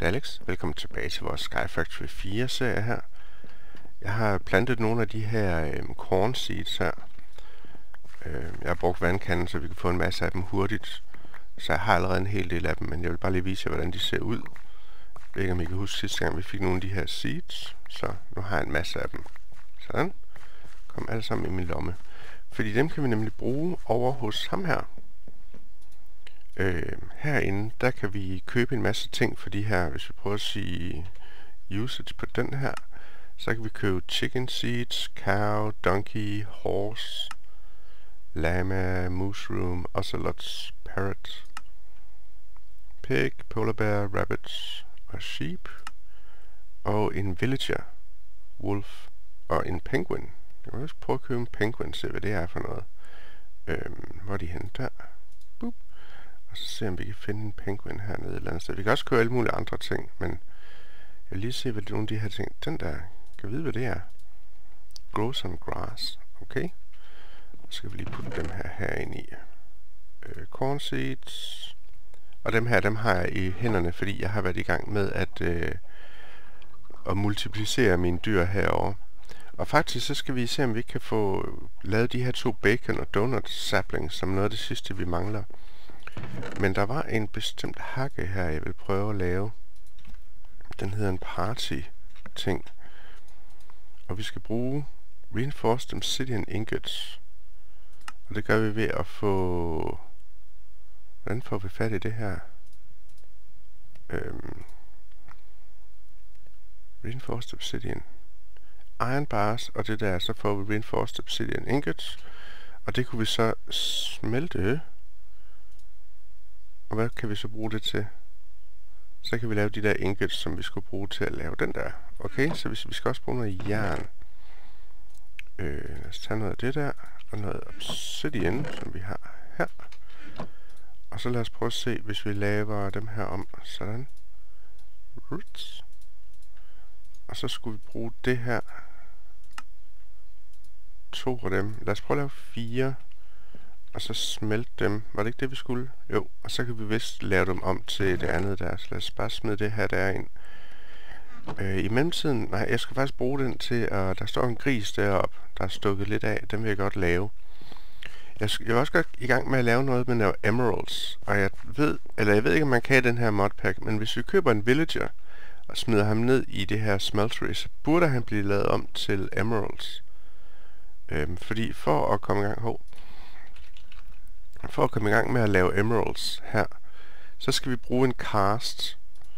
Alex. Velkommen tilbage til vores Sky Factory 4-serie her. Jeg har plantet nogle af de her corn seeds her. Jeg har brugt vandkanden, så vi kan få en masse af dem hurtigt. Så jeg har allerede en hel del af dem, men jeg vil bare lige vise jer, hvordan de ser ud. Jeg ved ikke, om I kan huske sidste gang, vi fik nogle af de her seeds. Så nu har jeg en masse af dem. Sådan. Kom alle sammen i min lomme. Fordi dem kan vi nemlig bruge over hos ham her. Herinde, der kan vi købe en masse ting for de her. Hvis vi prøver at sige usage på den her, så kan vi købe chicken seeds, cow, donkey, horse, llama, mushroom, ocelots, parrot, pig, polar bear, rabbits og sheep, og en villager, wolf og en penguin. Jeg vil også prøve at købe en penguin, se hvad det er for noget. Hvor er de henne? Der. Boop. Og så se om vi kan finde en penguin hernede et eller andet sted. Vi kan også købe alle mulige andre ting, men jeg vil lige se, hvad nogle af de her ting... Den der, kan vide, hvad det er. Grows on grass. Okay. Så skal vi lige putte dem her ind i. Corn seeds. Og dem her, dem har jeg i hænderne, fordi jeg har været i gang med at multiplicere mine dyr herovre. Og faktisk så skal vi se, om vi kan få lavet de her 2 bacon og donut saplings, som noget af det sidste, vi mangler. Men der var en bestemt hakke her, jeg vil prøve at lave. Den hedder en party ting. Og vi skal bruge reinforced obsidian ingots. Og det gør vi ved at få... Hvordan får vi fat i det her? Reinforced obsidian. Iron bars, og det der, så får vi reinforced obsidian ingots. Og det kunne vi så smelte. Og hvad kan vi så bruge det til? Så kan vi lave de der ingots, som vi skulle bruge til at lave den der. Okay, så vi skal også bruge noget jern. Lad os tage noget af det der, og noget obsidian, som vi har her. Og så lad os prøve at se, hvis vi laver dem her om. Sådan. Roots. Og så skulle vi bruge det her. 2 af dem. Lad os prøve at lave 4. Og så smelte dem. Var det ikke det, vi skulle? Jo. Og så kan vi vist lave dem om til det andet der. Så lad os bare smide det her der ind. I mellemtiden... Nej, jeg skal faktisk bruge den til at... Der står en gris deroppe, der er stukket lidt af. Den vil jeg godt lave. Jeg vil også godt i gang med at lave noget med emeralds. Og jeg ved ikke, om man kan i den her modpack. Men hvis vi køber en villager og smider ham ned i det her smeltery, så burde han blive lavet om til emeralds. Fordi for at komme i gang med at lave emeralds her, så skal vi bruge en cast.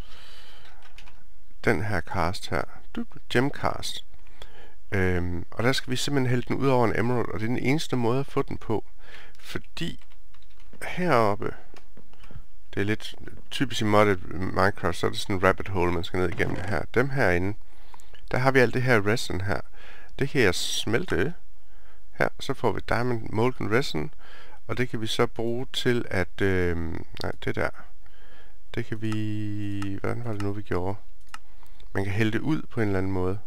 Den her cast her. Gemcast. Og der skal vi simpelthen hælde den ud over en emerald, og det er den eneste måde at få den på. Fordi heroppe, det er lidt typisk i modded Minecraft, så er det sådan en rabbit hole, man skal ned igennem her. Dem herinde, der har vi alt det her resin her. Det kan jeg smelte her, så får vi diamond molten resin, og det kan vi så bruge til at... nej, det der. Det kan vi... Hvordan var det nu, vi gjorde? Man kan hælde det ud på en eller anden måde.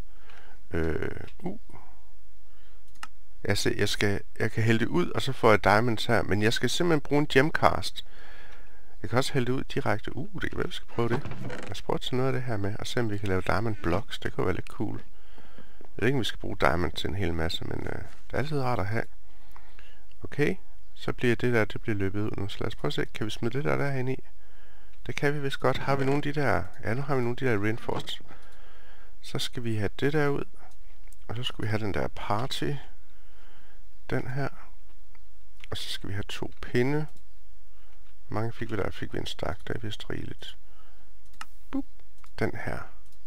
Jeg kan hælde det ud, og så får jeg diamonds her. Men jeg skal simpelthen bruge en gemcast. Jeg kan også hælde det ud direkte. Det kan være, vi skal prøve det. Lad os prøve at tage noget af det her med, og se om vi kan lave diamond blocks. Det kunne være lidt cool. Jeg ved ikke, om vi skal bruge diamond til en hel masse, men det er altid rart at have. Okay, så bliver det der, det bliver løbet ud nu. Så lad os prøve at se, kan vi smide det der derhen i? Det kan vi vist godt. Har vi nogle af de der... Ja, nu har vi nogle af de der reinforced. Så skal vi have det der ud. Og så skal vi have den der party. Den her. Og så skal vi have 2 pinde. Hvor mange fik vi der? Fik vi en stak, der er vist rigeligt. Boop. Den her.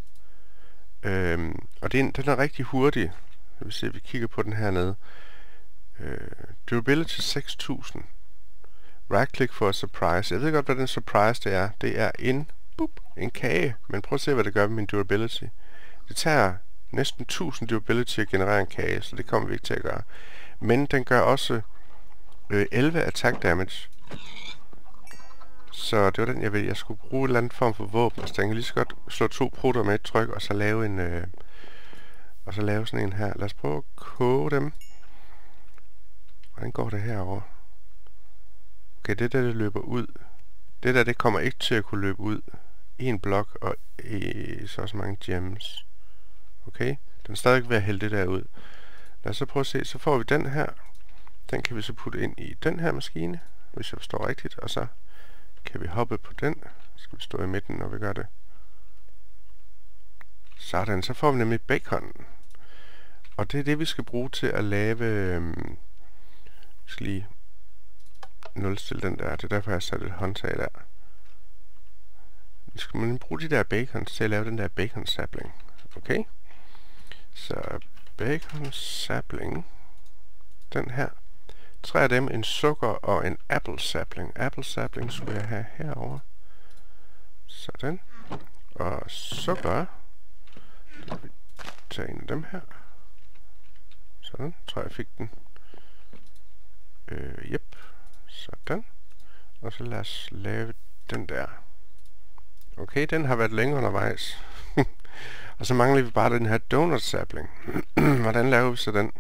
Og den er rigtig hurtig. Jeg vil se, at vi kigger på den hernede. Durability 6000. Right click for a surprise. Jeg ved godt, hvad den surprise det er. Det er en kage. Men prøv at se, hvad det gør med min durability. Det tager næsten 1000 durability at generere en kage, så det kommer vi ikke til at gøre. Men den gør også 11 attack damage. Så det var den, jeg skulle bruge en eller anden form for våben. Så den kan lige så godt slå 2 prutter med et tryk, og så lave sådan en her. Lad os prøve at koge dem. Hvordan går det herover? Okay, det der, det løber ud. Det der, det kommer ikke til at kunne løbe ud. en blok og så mange gems. Okay, den er stadig ved at hælde det der ud. Lad os så prøve at se, så får vi den her. Den kan vi så putte ind i den her maskine, hvis jeg forstår rigtigt, og så kan vi hoppe på den. Så skal vi stå i midten, når vi gør det. Sådan, så får vi nemlig bacon. Og det er det, vi skal bruge til at lave... vi skal lige nulstille den der. Det er derfor, jeg har sat et håndtag der. Vi skal bruge de der bacons til at lave den der bacon sapling. Okay? Så bacon sapling. Den her. 3 af dem, en sukker og en apple sapling. Apple sapling skulle jeg have herover. Sådan. Og sukker. Tag en af dem her. Sådan. Tror jeg fik den. Yep. Sådan. Og så lad os lave den der. Okay, den har været længere undervejs. Og så mangler vi bare den her donut sapling. Hvordan laver vi så den?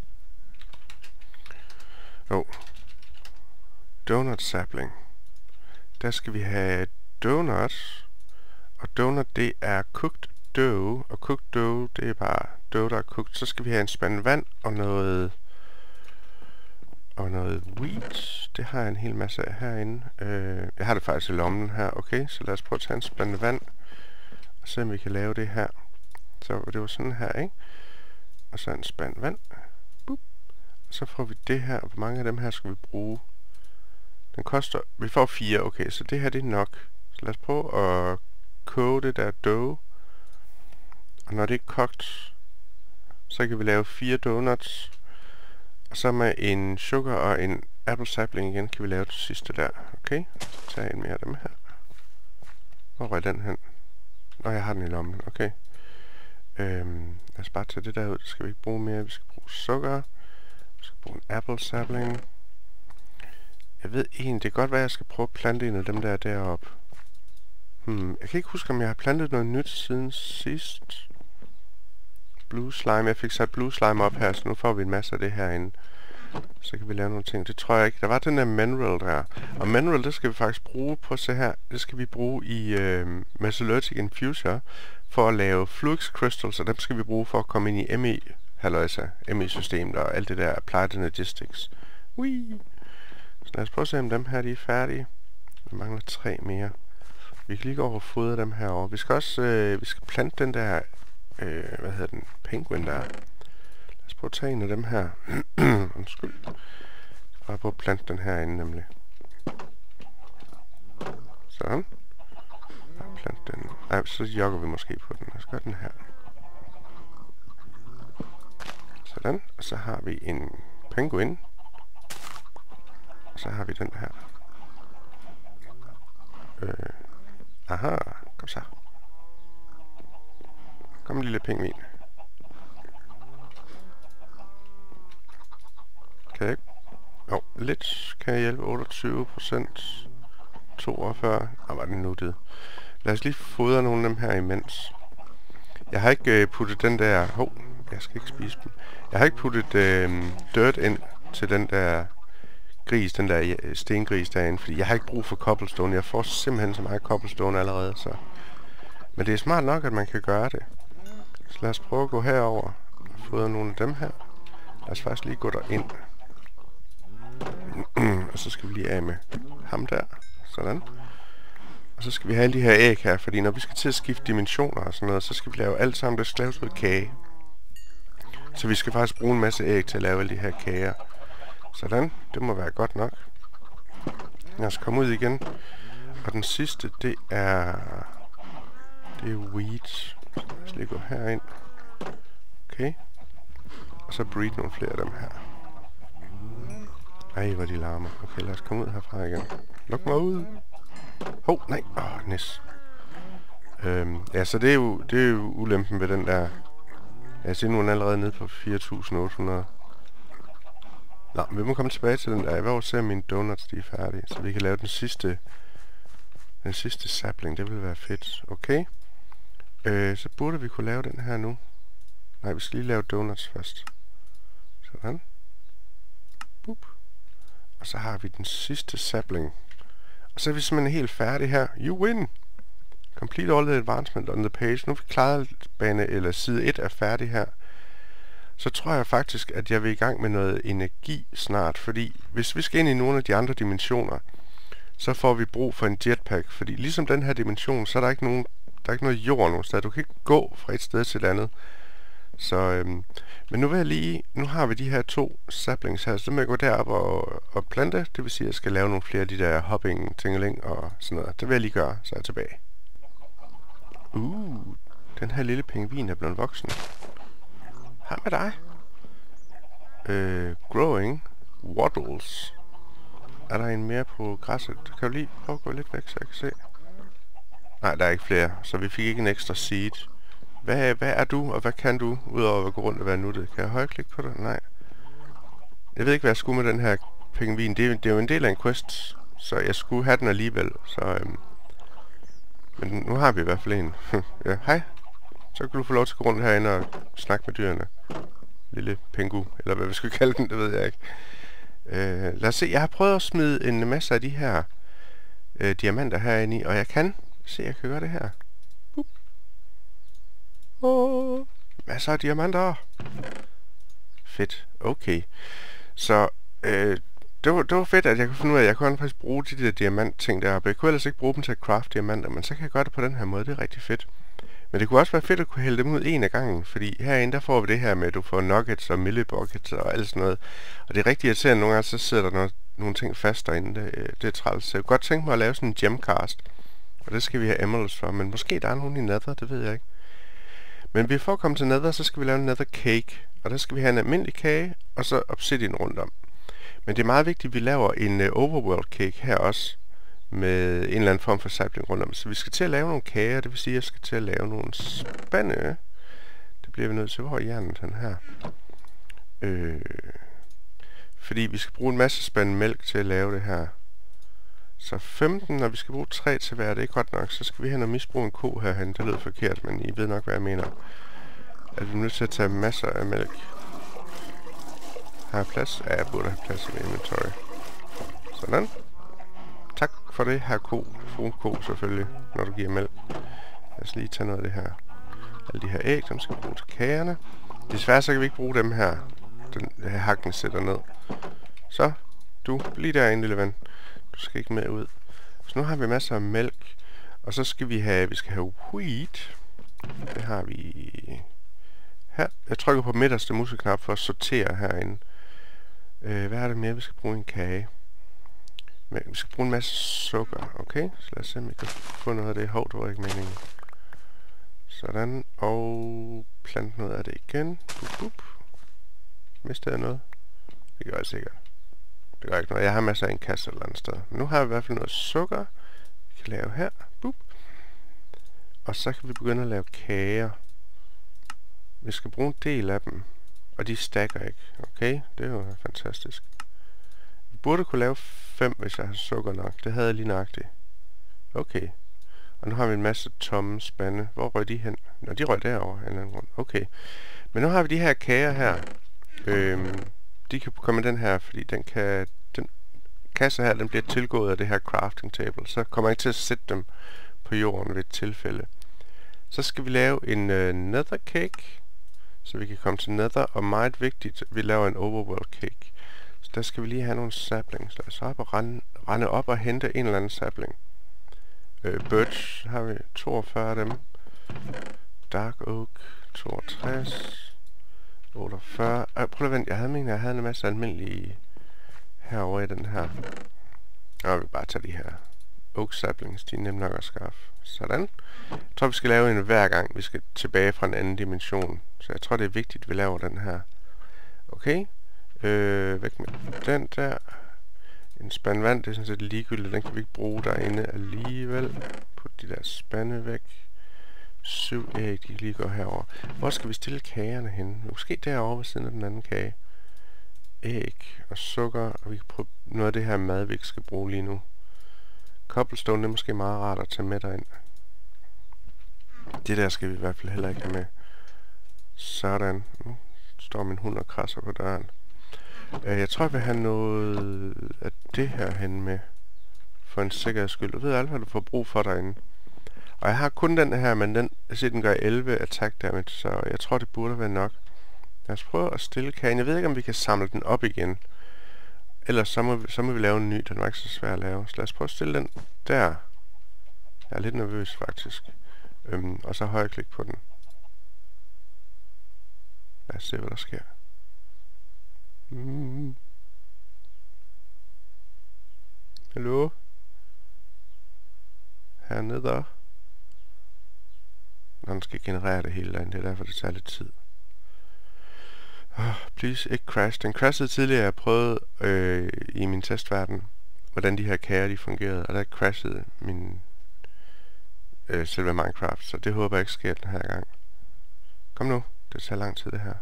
Donut sapling. Der skal vi have donut. Og donut, det er cooked dough. Og cooked dough, det er bare dough, der er cooked. Så skal vi have en spand vand og noget wheat. Det har jeg en hel masse af herinde. Jeg har det faktisk i lommen her. Okay, så lad os prøve at tage en spand vand. Og se om vi kan lave det her. Så det var sådan her, ikke? Og så en spand vand. Boop. Og så får vi det her. Hvor mange af dem her skal vi bruge? Den koster... Vi får 4. Okay, så det her det er nok. Så lad os prøve at koge det der dough. Og når det er kogt, så kan vi lave 4 donuts. Og så med en sugar og en apple sapling igen, kan vi lave det sidste der. Okay, så tager jeg en mere af dem her. Hvor røg den hen? Nå, jeg har den i lommen. Okay. Lad os bare tage det der ud. Det skal vi ikke bruge mere. Vi skal bruge sukker. Vi skal bruge en apple sapling. Jeg ved egentlig, det kan godt være, at jeg skal prøve at plante en af dem der deroppe. Jeg kan ikke huske, om jeg har plantet noget nyt siden sidst. Blue slime. Jeg fik sat blue slime op her, så nu får vi en masse af det herinde. Så kan vi lave nogle ting. Det tror jeg ikke. Der var den der mineral der. Og mineral, det skal vi faktisk bruge på se her. Det skal vi bruge i Mesolytic Infuser for at lave flux crystals, og dem skal vi bruge for at komme ind i ME-systemet og alt det der applied energistics. Whee! Så lad os prøve at se, om dem her de er færdige. Der mangler 3 mere. Vi kan lige gå over og fodre dem herovre. Vi skal også vi skal plante den der hvad hedder den? Penguin der. Lad os prøve at tage en af dem her. Undskyld. Jeg skal bare prøve at plante den herinde nemlig. Sådan. Bare plante den. Ej, så jogger vi måske på den. Lad os gøre den her. Sådan. Og så har vi en penguin. Og så har vi den her. Aha. Kom så. Kom en lille pingvin. Kan jeg ikke? Jo, lidt kan jeg hjælpe. 28%. 42. Var det nuttet. Lad os lige fodre nogle af dem her imens. Jeg har ikke puttet den der... jeg skal ikke spise dem. Jeg har ikke puttet dirt ind til den der gris, den der stengris derinde, fordi jeg har ikke brug for cobblestone. Jeg får simpelthen så meget cobblestone allerede, så... Men det er smart nok, at man kan gøre det. Så lad os prøve at gå herover og fodre nogle af dem her. Lad os faktisk lige gå derind. Og så skal vi lige af med ham der. Sådan. Og så skal vi have alle de her æg her, fordi når vi skal til at skifte dimensioner og sådan noget, så skal vi lave alt sammen, det skal laves ud kage. Så vi skal faktisk bruge en masse æg til at lave alle de her kager. Sådan, det må være godt nok. Lad os komme ud igen. Og den sidste, det er wheat. Lad os lige gå herind. Okay. Og så breed nogle flere af dem her. Ej, hvor de larmer. Okay, lad os komme ud herfra igen. Luk mig ud. Nej. Næs. Ja, så det er jo ulempen ved den der. Jeg ser nu den allerede nede på 4.800. Nå, vi må komme tilbage til den der. Jeg vil også se, om mine donuts de er færdige, så vi kan lave den sidste sapling. Det vil være fedt. Okay. Så burde vi kunne lave den her nu. Nej, vi skal lige lave donuts først. Sådan. Boop. Og så har vi den sidste sapling. Og så er vi simpelthen helt færdige her. You win! Complete all the advancement on the page. Nu er vi klaret bane, eller side 1 er færdig her. Så tror jeg faktisk, at jeg vil i gang med noget energi snart, fordi hvis vi skal ind i nogle af de andre dimensioner, så får vi brug for en jetpack, fordi ligesom den her dimension, så er der ikke noget jord nogen steder. Du kan ikke gå fra et sted til et andet. Så, men nu har vi de her 2 saplings her, så må jeg gå derop og plante. Det vil sige, at jeg skal lave nogle flere af de der hopping, tingeling og sådan noget. Det vil jeg lige gøre, så er jeg tilbage. Den her lille pingvin er blevet voksen. Hej med dig. Growing waddles. Er der en mere på græsset? Kan du lige prøve at gå lidt væk, så jeg kan se? Nej, der er ikke flere, så vi fik ikke en ekstra seed. Hvad er du, og hvad kan du, udover at gå rundt og være nuttet? Kan jeg højreklikke på det? Nej. Jeg ved ikke, hvad jeg skulle med den her pingvin. Det er jo en del af en quest, så jeg skulle have den alligevel. Så, men nu har vi i hvert fald en. Ja, hej. Så kan du få lov til at gå rundt herinde og snakke med dyrene. Lille pingu, eller hvad vi skal kalde den, det ved jeg ikke. Lad os se, jeg har prøvet at smide en masse af de her diamanter herinde i, og jeg kan se, jeg kan gøre det her. Masser af diamanter. Fedt, okay. Så det var fedt, at jeg kunne finde ud af, at jeg kunne faktisk bruge de der diamantting deroppe. Jeg kunne ellers ikke bruge dem til at craft diamanter, men så kan jeg gøre det på den her måde, det er rigtig fedt. Men det kunne også være fedt at kunne hælde dem ud en af gangen, fordi herinde der får vi det her med, at du får nuggets og millibuckets og alt sådan noget. Og det er rigtig irriterende, nogle gange så sidder der nogle ting fast derinde, det er træls. Så jeg kunne godt tænke mig at lave sådan en gemcast, og det skal vi have emeralds for, men måske der er nogen i nether, det ved jeg ikke. Men vi får komme til nether, så skal vi lave en nether cake, og der skal vi have en almindelig kage, og så obsidian rundt om. Men det er meget vigtigt, at vi laver en overworld cake her også, med en eller anden form for sapling rundt om. Så vi skal til at lave nogle kager, det vil sige, at jeg skal til at lave nogle spande. Det bliver vi nødt til. Hvor er hjernen den her? Fordi vi skal bruge en masse spande mælk til at lave det her. Så 15, og vi skal bruge 3 til hver, det er ikke godt nok. Så skal vi hen og misbruge en ko herhen. Det lyder forkert, men I ved nok, hvad jeg mener. At vi er nødt til at tage masser af mælk. Har jeg plads? Ja, jeg burde have plads i inventory. Sådan. Tak for det, her ko. Fru ko selvfølgelig, når du giver mælk. Lad os lige tage noget af det her. Alle de her æg, dem skal vi bruge til kagerne. Desværre så kan vi ikke bruge dem her. Den her hakken sætter ned. Så, du, bliv derinde, lille ven. Du skal ikke med ud. Så nu har vi masser af mælk. Og så skal vi have wheat. Det har vi her. Jeg trykker på midterste museknap for at sortere herinde. Hvad er det mere, vi skal bruge i en kage? Men vi skal bruge en masse sukker, okay? Så lad os se, om vi kan få noget af det. Hov, det var ikke meningen. Sådan, og plante noget af det igen. Mistede jeg noget? Det gør jeg sikkert. Det gør ikke noget. Jeg har masser af en kasse et eller andet sted. Men nu har vi i hvert fald noget sukker, vi kan lave her. Og så kan vi begynde at lave kager. Vi skal bruge en del af dem, og de stacker ikke. Okay, det er jo fantastisk. Vi burde kunne lave 5, hvis jeg har sukker nok. Det havde jeg lige nøjagtigt. Okay. Og nu har vi en masse tomme spande. Hvor røg de hen? Nå, de røg derovre en eller anden grund. Okay. Men nu har vi de her kager her. De kan komme med den her, fordi den kasse her, den bliver tilgået af det her crafting table. Så kommer jeg ikke til at sætte dem på jorden ved et tilfælde. Så skal vi lave en nether cake, så vi kan komme til nether. Og meget vigtigt, vi laver en overworld cake. Så der skal vi lige have nogle saplings. Lad os op og rende op og hente en eller anden sapling. Birch har vi 42 af dem. Dark Oak 62. 48. Prøv at vente, jeg havde en masse almindelige herovre i den her. Og vi bare tage de her oak saplings, de er nemt nok at skaffe. Sådan. Jeg tror, vi skal lave en hver gang, vi skal tilbage fra en anden dimension. Så jeg tror, det er vigtigt, at vi laver den her. Okay. Væk med den der. En spand vand, det er sådan set ligegyldigt. Den kan vi ikke bruge derinde alligevel. Put de der spande væk. 7 æg, de kan lige gå herover. Hvor skal vi stille kagerne henne? Måske derovre ved siden af den anden kage. Æg og sukker, og vi kan prøve noget af det her mad, vi ikke skal bruge lige nu. Cobblestone, det er måske meget rart at tage med derind. Det der skal vi i hvert fald heller ikke have med. Sådan. Nu står min hund og krasser på døren. Jeg tror, jeg vil have noget af det her hen med. For en sikkerheds skyld. Du ved alt, hvad du får brug for derinde. Og jeg har kun den her, men jeg siger, den gør 11 attack damage, så jeg tror, det burde være nok. Lad os prøve at stille kagen. Jeg ved ikke, om vi kan samle den op igen. Ellers så må vi lave en ny. Den var ikke så svær at lave. Så lad os prøve at stille den der. Jeg er lidt nervøs, faktisk. Og så højreklik på den. Lad os se, hvad der sker. Hallo? Hernede der. Den skal generere det hele derinde. Det er derfor, det tager lidt tid. Please, ikke crash. Den crashede tidligere. Jeg prøvede i min testverden, hvordan de her kager de fungerede. Og der crashede min selve Minecraft. Så det håber jeg ikke sker den her gang. Kom nu. Det tager lang tid, det her.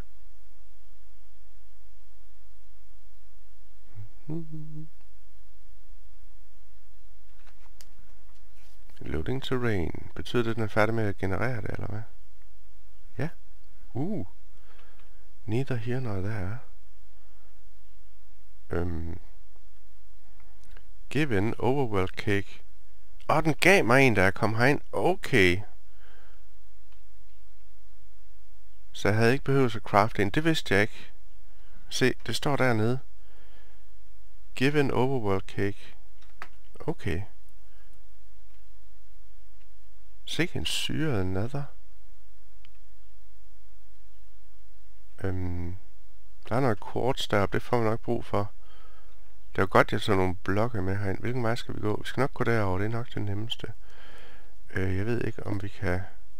Loading terrain. Betyder det, at den er færdig med at generere det, eller hvad? Ja. Neither here nor there. Given overworld cake. Den gav mig en, da jeg kom herind. Okay. Så jeg havde ikke behøvet at crafte en. Det vidste jeg ikke. Se, det står dernede. Given overworld cake. Okay. Sikke en syret nether. Der er noget quartz deroppe, det får vi nok brug for. Det er jo godt, at jeg tager nogle blokke med herind. Hvilken vej skal vi gå? Vi skal nok gå derover, det er nok det nemmeste. Jeg ved ikke, om vi kan...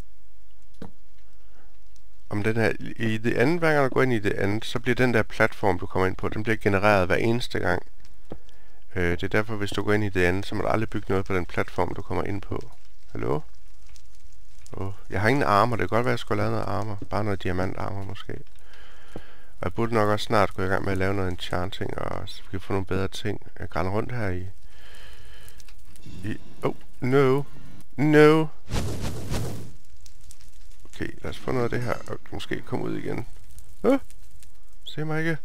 Om den her... I det andet, hver gang du går ind i det andet, så bliver den der platform, du kommer ind på, den bliver genereret hver eneste gang. Det er derfor, hvis du går ind i det andet, så må du aldrig bygge noget på den platform, du kommer ind på. Hallo? Jeg har ingen armor. Det kan godt være, at jeg skulle lave noget armor. Bare noget diamantarmor måske. Og jeg burde nok også snart gå i gang med at lave noget enchanting, og så vi kan få nogle bedre ting. Jeg grænder rundt her i... No. Okay, lad os få noget af det her, og måske komme ud igen. Se mig ikke.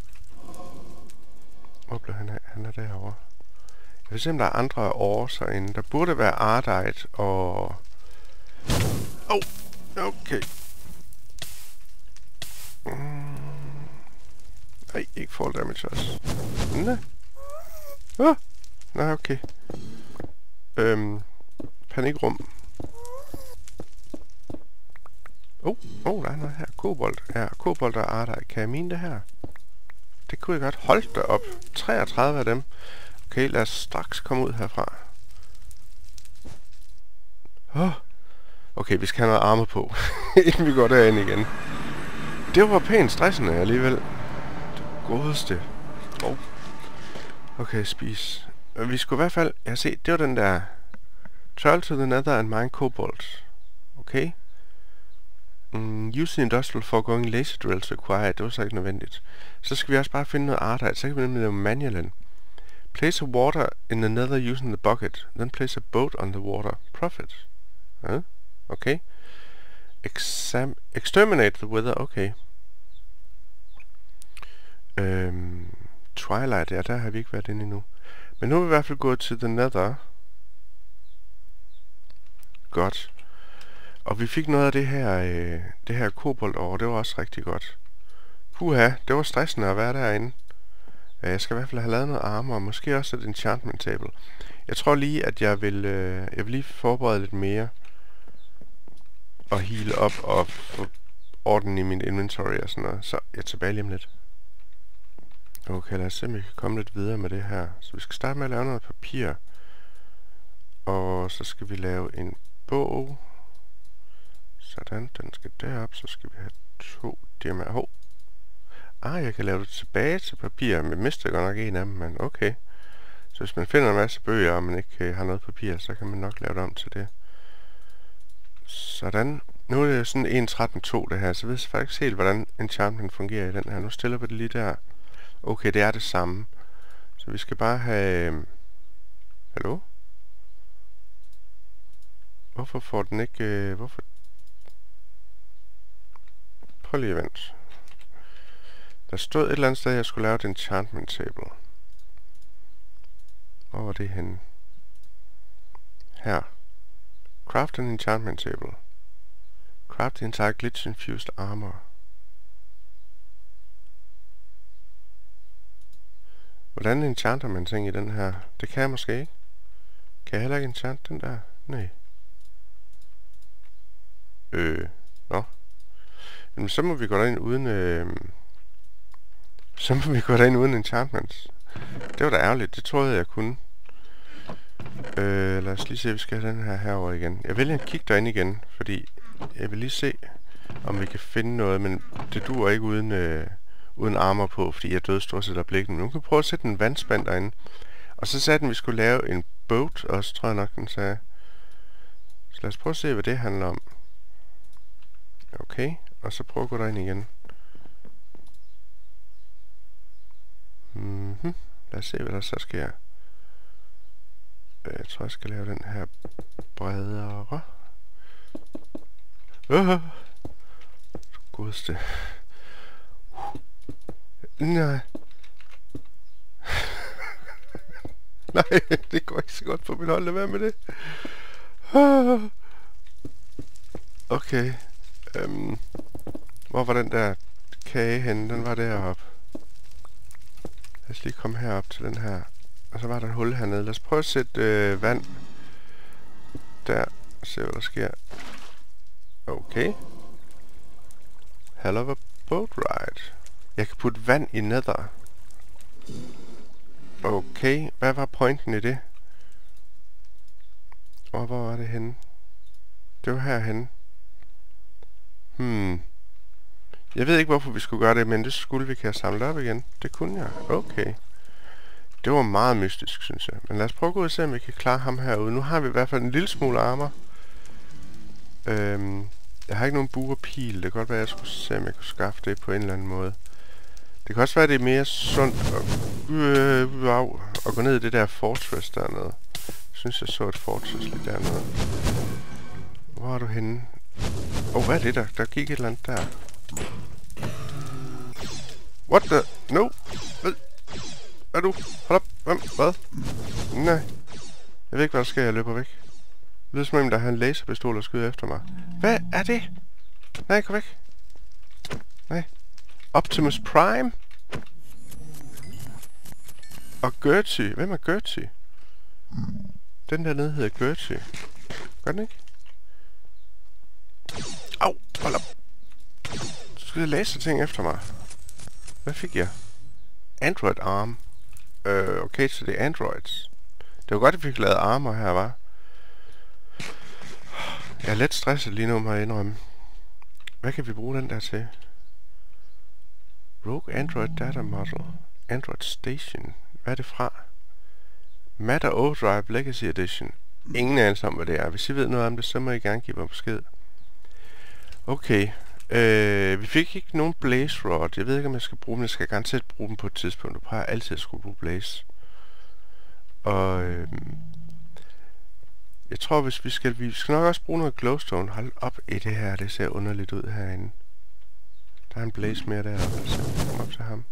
Hvor blev han af? Han er derovre. Jeg vil se, om der er andre ores herinde. Der burde være Ardite og... Okay. Nej, ikke fall damage også. Nej, okay. Panikrum. Der er noget her. Kobolt. Ja, kobolt og Ardite. Kan jeg mine det her? Det kunne jeg godt. Hold da op. 33 af dem. Okay, lad os straks komme ud herfra. Okay, vi skal have noget arme på, inden vi går derind igen. Det var pænt stressende alligevel. Det godeste. Okay, spis. Vi skulle i hvert fald... Jeg har set, det var den der... Travel to the nether and mine cobalt. Okay. Use the industrial foregoing laser drills required. Det var så ikke nødvendigt. Så skal vi også bare finde noget Ardite. Så kan vi nemlig lave manualen. Place a water in the nether using the bucket. Then place a boat on the water. Profit. Okay. Exterminate the wither. Okay. Twilight. Ja, der har vi ikke været inde endnu. Men nu er vi i hvert fald gået til the nether. Godt. Og vi fik noget af det her kobolt over. Det var også rigtig godt. Puha, det var stressende at være derinde. Jeg skal i hvert fald have lavet noget armor, og måske også et enchantment table. Jeg tror lige, at jeg vil lige forberede lidt mere. Og heal op og få orden i min inventory og sådan noget. Så jeg er tilbage lige om lidt. Okay, lad os se, om vi kan komme lidt videre med det her. Så vi skal starte med at lave noget papir. Og så skal vi lave en bog. Sådan, den skal derop. Så skal vi have 2 diamanter. Jeg kan lave det tilbage til papir. Men mister godt nok en af dem, men okay. Så hvis man finder en masse bøger, og man ikke har noget papir, så kan man nok lave det om til det. Sådan. Nu er det sådan 1.13.2 det her, så ved jeg faktisk helt, hvordan enchantment fungerer i den her. Nu stiller vi det lige der. Okay, det er det samme. Så vi skal bare have... Hallo? Hvorfor får den ikke... Hvorfor... Prøv lige at vente. Der stod et eller andet sted, at jeg skulle lave et enchantment table. Hvor var det henne? Her. Craft an enchantment table. Craft the entire glitch-infused armor. Hvordan enchanter man ting i den her? Det kan jeg måske ikke. Kan jeg heller ikke enchante den der? Nej. Nå. Jamen, så må vi gå derind uden... Så må vi gå derind uden enchantments. Det var da ærgerligt. Det troede jeg kunne. Lad os lige se, vi skal have den her herover igen. Jeg vælger at kigge derind igen, fordi jeg vil lige se, om vi kan finde noget, men det duer ikke uden armor på, fordi jeg døde stort set af blikken. Men nu kan vi prøve at sætte en vandspand derinde. Og så sagde den, at vi skulle lave en boat også, tror jeg nok, den sagde. Så lad os prøve at se, hvad det handler om. Okay, og så prøve at gå derind igen. Lad os se, hvad der så sker. Jeg tror, jeg skal lave den her bredere. Godeste. Nej. Nej, det går ikke så godt for mit hold. Lad være med det. Okay. Hvor var den der kage henne? Den var deroppe. Lad os lige komme herop til den her. Og så var der et hul hernede. Lad os prøve at sætte vand der. Og se, hvad der sker. Okay. Hell of a boat ride. Jeg kan putte vand i nether. Okay. Hvad var pointen i det? Og hvor var det henne? Det var herhenne. Jeg ved ikke, hvorfor vi skulle gøre det, men det skulle vi kan have samlet op igen. Det kunne jeg. Okay. Det var meget mystisk, synes jeg. Men lad os prøve at gå ud og se, om vi kan klare ham herude. Nu har vi i hvert fald en lille smule armor. Jeg har ikke nogen bue og pil. Det kan godt være, at jeg skulle se, om jeg kunne skaffe det på en eller anden måde. Det kan også være, at det er mere sundt at gå ned i det der fortress dernede. Jeg synes, jeg så et fortress lige dernede. Hvor er du henne? Hvad er det der? Der gik et eller andet der. What the? No! Hvad er du? Hold op! Hvad? Nej. Jeg ved ikke, hvad der sker. Jeg løber væk. Det lyder som om, der har en laserpistol og skyder efter mig. Hvad er det? Nej, kom væk. Nej. Optimus Prime? Og Gertie. Hvem er Gertie? Den der nede hedder Gertie. Gør den ikke? Au! Hold op! Du skyder laserting efter mig. Hvad fik jeg? Android arm. Okay, så det er androids. Det var godt, at vi fik lavet armor her, var. Jeg er lidt stresset lige nu, må jeg indrømme. Hvad kan vi bruge den der til? Rogue Android Data Model. Android Station. Hvad er det fra? Matter Overdrive Legacy Edition. Ingen anelse om, hvad det er. Hvis I ved noget om det, så må I gerne give mig besked. Okay. Vi fik ikke nogen Blaze Rod. Jeg ved ikke, om jeg skal bruge dem. Jeg skal garanteret bruge dem på et tidspunkt. Du plejer altid at skulle bruge Blaze. Og jeg tror, hvis vi skal nok også bruge noget glowstone. Hold op i det her. Det ser underligt ud herinde. Der er en Blaze mere deroppe. Så kom op til ham.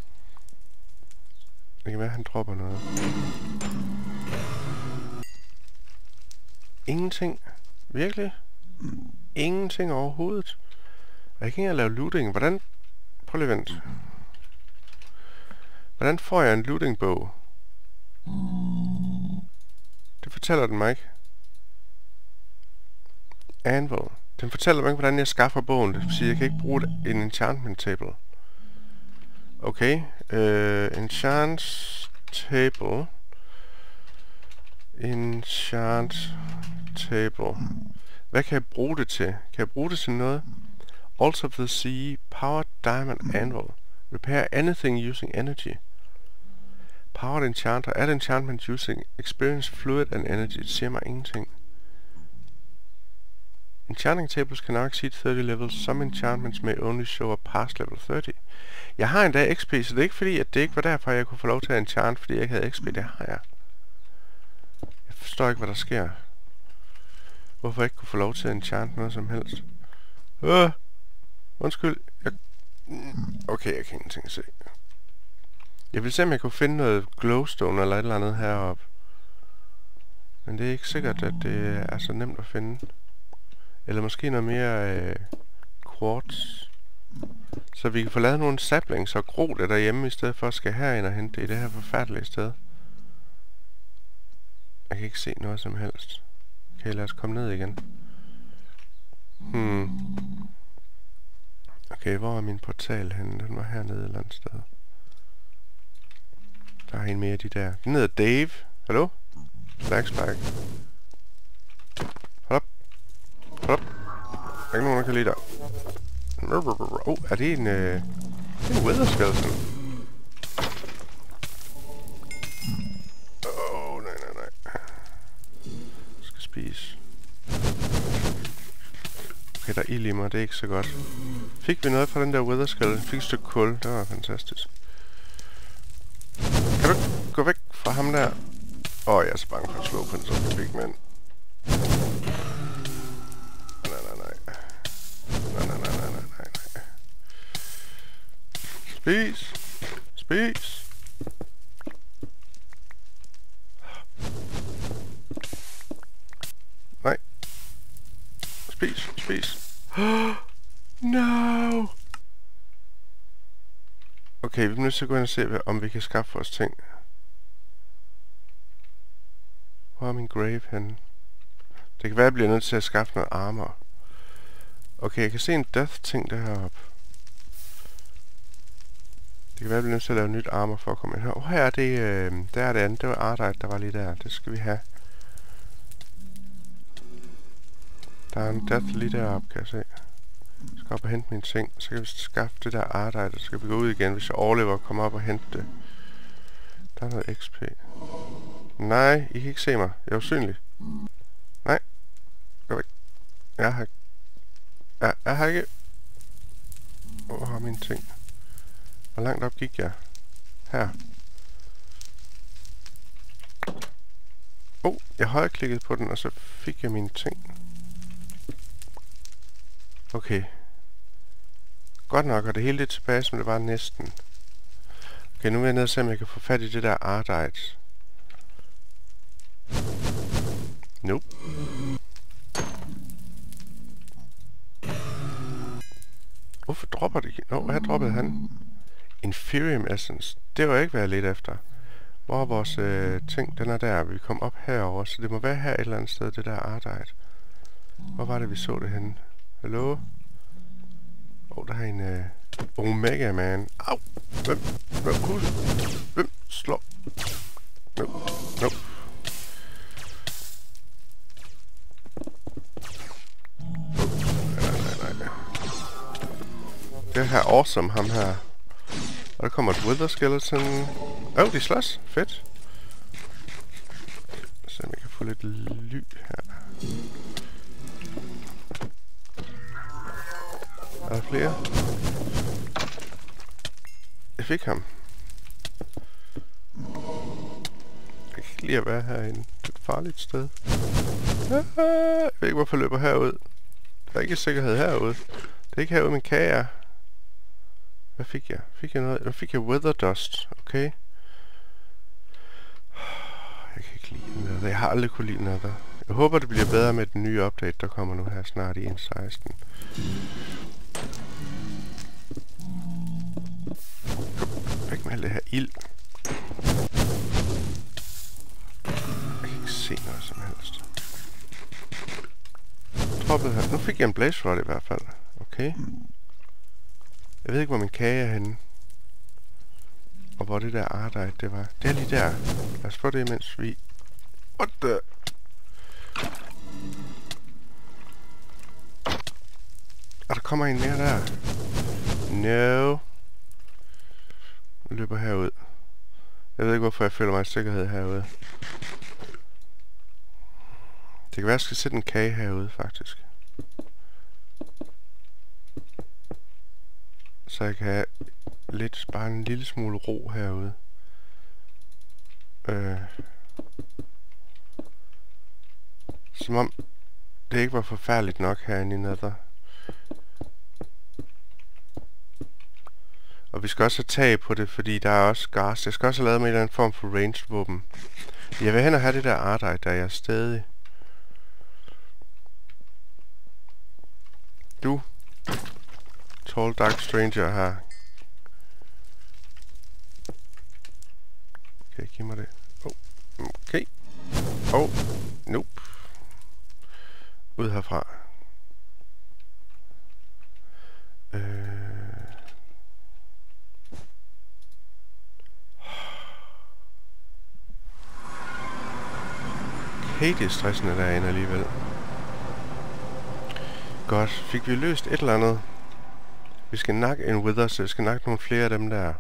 Det kan være, han dropper noget. Ingenting. Virkelig? Ingenting overhovedet. Og jeg kan ikke lave looting. Hvordan? Prøv lige vent. Hvordan får jeg en looting-bog? Det fortæller den mig ikke. Anvil. Den fortæller mig ikke, hvordan jeg skaffer bogen. Det vil sige, jeg kan ikke bruge en enchantment table. Okay. Enchant table. Enchant table. Hvad kan jeg bruge det til? Kan jeg bruge det til noget? Altar of the Sea. Powered Diamond Anvil. Repair anything using energy. Powered Enchanter. Add enchantment using experience, fluid and energy. Det siger mig ingenting. Enchanting tables can now exceed 30 levels. Some enchantments may only show up past level 30. Jeg har endda XP, så det er ikke fordi, at det ikke var derfor, jeg kunne få lov til at enchant, fordi jeg ikke havde XP. Det har jeg. Jeg forstår ikke, hvad der sker. Hvorfor jeg ikke kunne få lov til at enchant noget som helst. Undskyld. Okay, jeg kan ingenting se. Jeg vil se, om jeg kunne finde noget glowstone eller et eller andet heroppe. Men det er ikke sikkert, at det er så nemt at finde. Eller måske noget mere quartz. Så vi kan få lavet nogle saplings og gro det derhjemme, i stedet for at skal herind og hente det i det her forfærdelige sted. Jeg kan ikke se noget som helst. Okay, lad os komme ned igen. Okay, hvor er min portal henne? Den var hernede et eller andet sted. Der er en mere af de der. Den hedder Dave. Hallo? Blackspike. Hold op. Hold op. Der er ikke nogen, der kan lide dig. Er det en... det er en wither skeleton. Nej. Jeg skal spise. Okay, der er ild i mig. Det er ikke så godt. Fik vi noget fra den der wither skeleton? Fik et stykke kul. Det var fantastisk. Kan du ikke gå væk fra ham der? Jeg er så bange for at slå på den som big man. Nej. Spis. Nej. Spis. No! Okay, vi bliver nødt til at gå ind og se, om vi kan skaffe os ting. Hvor er min grave henne? Det kan være, at jeg bliver nødt til at skaffe noget armor. Okay, jeg kan se en death-ting deroppe. Det kan være, at jeg bliver nødt til at lave nyt armor for at komme ind her. Her er det, der er det andet. Det var Ardite, der var lige der. Det skal vi have. Der er en death lige deroppe, kan jeg se. Jeg skal op og hente mine ting. Så kan vi skaffe det der Ardite, og så skal vi gå ud igen, hvis jeg overlever og komme op og hente det. Der er noget XP. Nej, I kan ikke se mig. Jeg er usynlig. Nej. Gå væk. Jeg har ikke... Hvor har mine ting? Hvor langt op gik jeg? Her. Jeg højreklikkede på den, og så fik jeg mine ting. Okay. Godt nok, og det hele det tilbage, som det var næsten. Okay, nu vil jeg ned og se, om jeg kan få fat i det der Ardite. Nope. Hvorfor dropper det ikke? Her droppede han. Inferium Essence. Det var ikke, hvad jeg ledte efter. Hvor er vores ting? Den er der. Vi kom op herover, så det må være her et eller andet sted, det der Ardite. Hvor var det, vi så det henne? Hallo? Der er en Omega Man. Au! Hvem slår? No. Nej. Det er her awesome, ham her. Og der kommer et wither skeleton. De slås. Fedt. Så jeg kan få lidt ly her. Er der flere? Jeg fik ham. Jeg kan ikke lide at være herinde. Det er et farligt sted. Jeg ved ikke, hvorfor jeg løber herud. Der er ikke sikkerhed herude. Det er ikke herude, min kage er. Hvad fik jeg? Fik jeg noget? Nu fik jeg wither dust. Okay. Jeg kan ikke lide noget. Jeg har aldrig kunne lide noget. Jeg håber, det bliver bedre med den nye update, der kommer nu her snart i 1.16. Væk med alt det her ild. Jeg kan ikke se noget som helst. Droppet her. Nu fik jeg en blaze rod i hvert fald. Okay. Jeg ved ikke, hvor min kage er henne. Og hvor det der Ardite, det var. Det er lige der. Lad os få det, mens vi... What the... Og der kommer en mere der. No. Jeg løber herud. Jeg ved ikke, hvorfor jeg føler mig i sikkerhed herude. Det kan være, at jeg skal sætte en kage herude, faktisk. Så jeg kan have lidt, bare en lille smule ro herude. Som om det ikke var forfærdeligt nok herinde i Nether. Og vi skal også have tag på det, fordi der er også gas. Jeg skal også have lavet med en eller anden form for ranged våben. Jeg vil hen og have det der Ardite, der jeg stadig. Du, Tall Dark Stranger her. Okay, giv mig det. Okay. Nope. Ud herfra. Okay, det er stressende derinde alligevel. Godt. Fik vi løst et eller andet? Vi skal nakke en Wither, så jeg skal nakke nogle flere af dem der.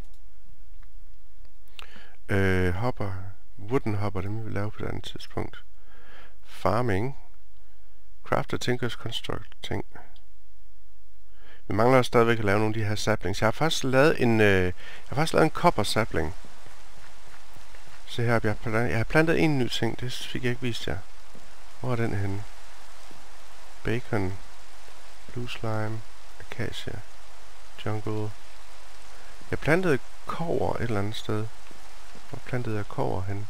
Hopper. Wooden hopper, dem vil vi lave på et andet tidspunkt. Farming. Crafter, Tinkers, Construct ting. Vi mangler også stadigvæk at lave nogle af de her saplings. Jeg har faktisk lavet en copper sapling. Se her, jeg har plantet en ny ting. Det fik jeg ikke vist jer. Hvor er den henne? Bacon. Blue slime. Acacia. Jungle. Jeg plantede kobber et eller andet sted. Hvor plantede jeg kobber hen?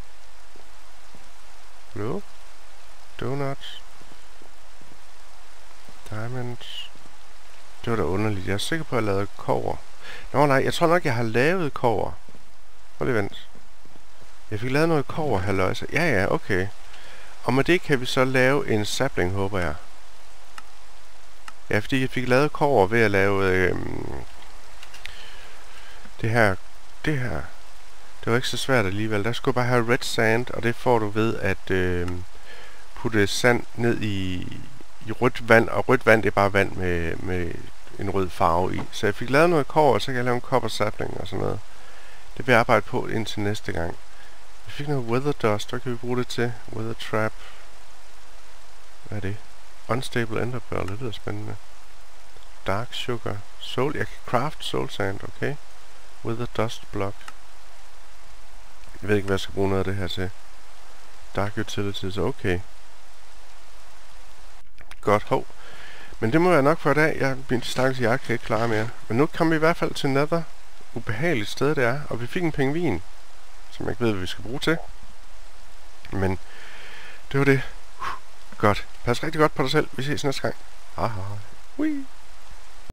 Blue. Donuts. Diamonds. Det var da underligt. Jeg er sikker på, at jeg lavede kobber. Nå nej, jeg tror nok, jeg har lavet kobber. Prøv lige vent. Jeg fik lavet noget kobber, halløjse. Ja, okay. Og med det kan vi så lave en sapling, håber jeg. Ja, fordi jeg fik lavet kobber ved at lave det her. Det var ikke så svært alligevel. Der skulle bare have red sand, og det får du ved at putte sand ned i rødt vand, og rødt vand det er bare vand med en rød farve i. Så jeg fik lavet noget kobber, så kan jeg lave en copper sapling og sådan noget. Det vil jeg arbejde på indtil næste gang. Vi fik noget weather dust, hvad kan vi bruge det til? Weather trap. Hvad er det? Unstable ender pearl, det lyder spændende. Dark sugar. Soul, jeg kan craft soul sand, okay. Weather dust block. Jeg ved ikke, hvad jeg skal bruge noget af det her til. Dark utilities, okay. Godt, hov. Men det må være nok for i dag. Min stakkels jagt kan ikke klare mere. Men nu kommer vi i hvert fald til Nether. Ubehageligt sted det er. Og vi fik en pingvin, som jeg ikke ved, hvad vi skal bruge til. Men det var det. Godt. Pas rigtig godt på dig selv. Vi ses næste gang. Hej hej. Whee!